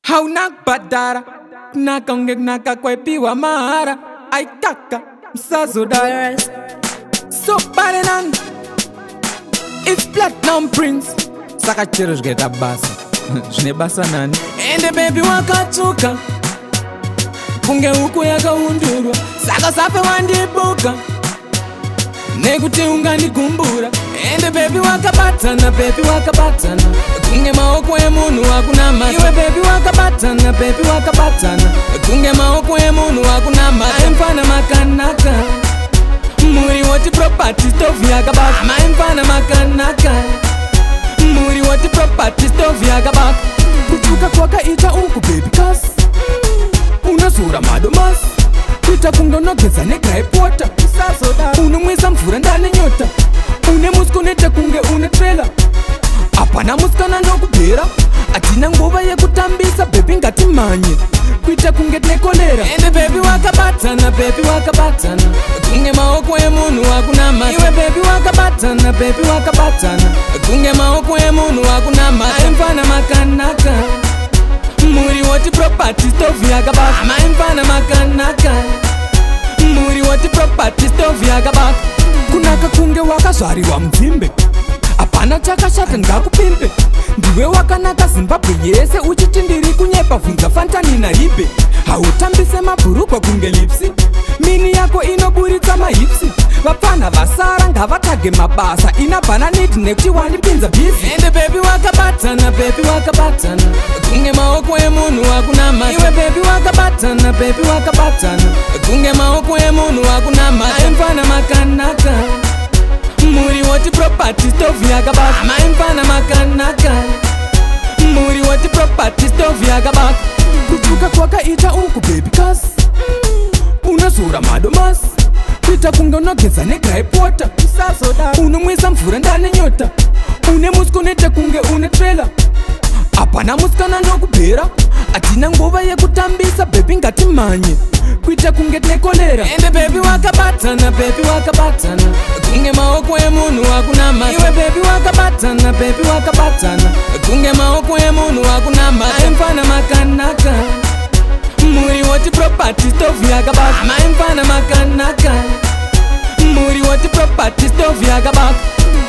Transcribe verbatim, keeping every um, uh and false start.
hauna badara nakonge nakakwepiwa mara aikaka msazodara so barenan it's platinum prince saka chero zgeta basa zvine basa nani ende baby wakatuka kunge huku yakaundurwa saka sape wandibuka nekuti ungandigumbura ende baby wakabatana baby wakabatana kunge maoko emunhu wakunama iwe baby wakabatana baby wakabatana kunge maoko emunhu wakunama aimfana makanaka muri woti property stove yakabaka maimfana makanaka muri woti property stove yakabaka kutuka kwakaita uku baby kasi unazora madomasi kuita kundonogeza negraipota unomwisa mvura ndane nyota une muskonete kunge une trela apana musikana nokubhera atina nguva yekutambisa bebi ngatimanye kuita kunge tekolera ende bebi wakabatana bebi wakabatana kunge maoko emunhu wakunama iwe bebi wakabatana bebi wakabatana kunge maoko emunhu wakunama aimfana makanaka muri woti property stove yakabaka maimfana makanaka muri woti property stove yakabaka kunaka kunge wakazvariwa mudzimbe apana chakashata ngakupimbe ndiwe wakanaka zimbabwe yese uchiti ndiri kunyepa bvunza fantani naribe hautambise mabhurukwa kunge lipsi mini yako inoburitsa mahipsi vapfana vasara ngavatage mabasa inabhananiti nekuti wandipinza bhizi ende bebi wakabatana bebi wakabatana kunge maoko emunhu wakunama iwe bebi wakabatana bebi wakabatana kunge maoko emunhu wakunama aimfana makanaka muri woti property stove yakabaka maimfana makanaka muri woti property stove yakabaka kutuka kwakaita uku baby kasi unazora madomasi kuita kunge unogeza negraipota unomwisa mvura ndane nyota une muskonete kunge une trela apana musikana nokubhera atina nguva yekutambisa bebi ngatimanye kuita kunge tekolera ende bebi wakabatana bebi wakabatana kunge maoko emunhu wakunama iwe bebi wakabatana bebi wakabatana kunge maoko emunhu wakunama aimfana makanaka muri woti property stove yakabaka maimfana makanaka muri woti property stove yakabaka